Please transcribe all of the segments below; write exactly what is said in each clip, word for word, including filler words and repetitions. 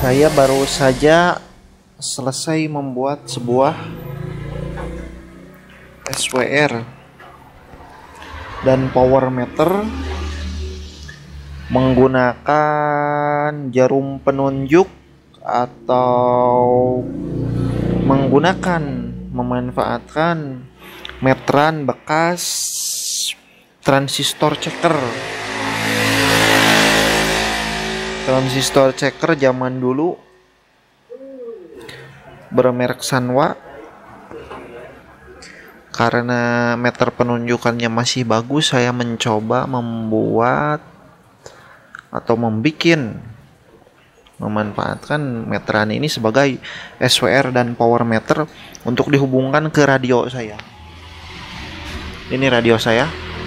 Saya baru saja selesai membuat sebuah S W R dan power meter menggunakan jarum penunjuk atau menggunakan memanfaatkan meteran bekas transistor checker. Transistor checker zaman dulu bermerek Sanwa. Karena meter penunjukannya masih bagus, saya mencoba membuat atau membikin memanfaatkan meteran ini sebagai S W R dan power meter untuk dihubungkan ke radio saya. Ini radio saya.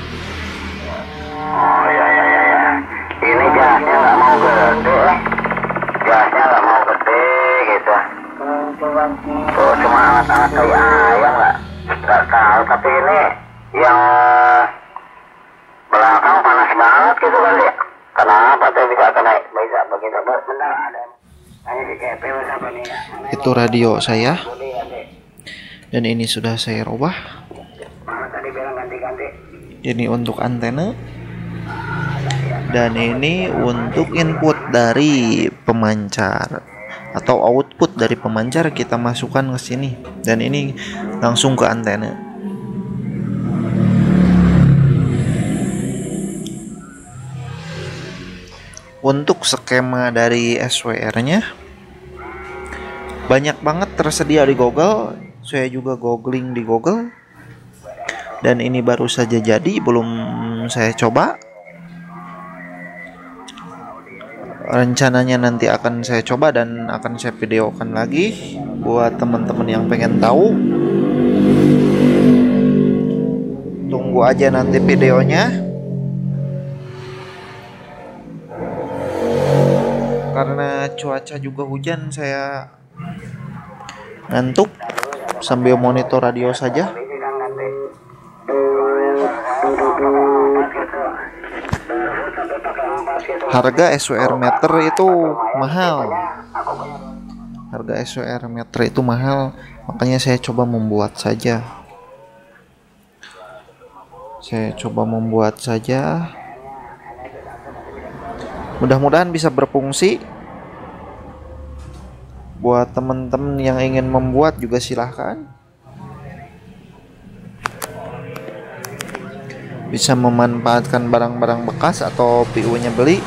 Oh ya ya ya ya. Ini gasnya nggak mau gede, gasnya nggak mau gede gitu. Tuh cuma alat-alat kayak ayam nggak nggak tahu, tapi ini yang belakang panas banget gitu kali. Kenapa tuh bisa kena bisa begitu? Benar ada. Hanya di K P apa nih? Itu radio saya. Dan ini sudah saya rubah. Mana tadi bilang ganti-ganti. Ini untuk antena. Dan ini untuk input dari pemancar atau output dari pemancar kita masukkan ke sini. Dan ini langsung ke antena. Untuk skema dari S W R-nya banyak banget tersedia di Google. Saya juga googling di Google. Dan ini baru saja jadi, belum saya coba. Rencananya nanti akan saya coba dan akan saya videokan lagi buat teman-teman yang pengen tahu. Tunggu aja nanti videonya. Karena cuaca juga hujan, saya ngantuk sambil monitor radio saja. Harga S W R meter itu mahal. Harga S W R meter itu mahal, makanya saya coba membuat saja. Saya coba membuat saja. Mudah-mudahan bisa berfungsi. Buat teman-teman yang ingin membuat juga silahkan. Bisa memanfaatkan barang-barang bekas atau P U-nya beli.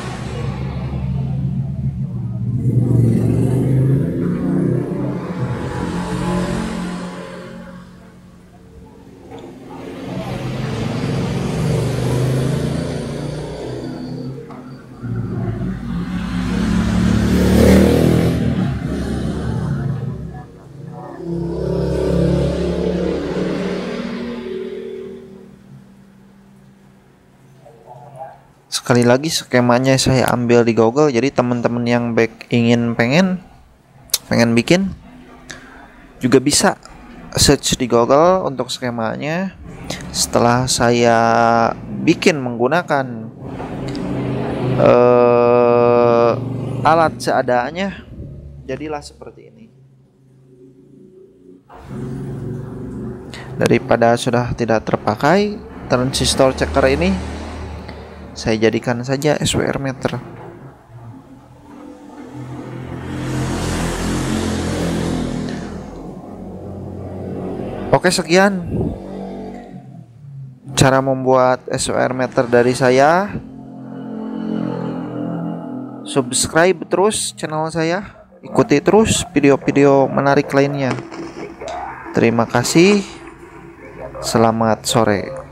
Sekali lagi skemanya saya ambil di Google, jadi teman-teman yang back ingin pengen pengen bikin juga bisa search di Google untuk skemanya. Setelah saya bikin menggunakan uh, alat seadanya, jadilah seperti ini. Daripada sudah tidak terpakai transistor checker ini, saya jadikan saja S W R meter. Oke, sekian cara membuat S W R meter dari saya. Subscribe terus channel saya, ikuti terus video-video menarik lainnya. Terima kasih. Selamat sore.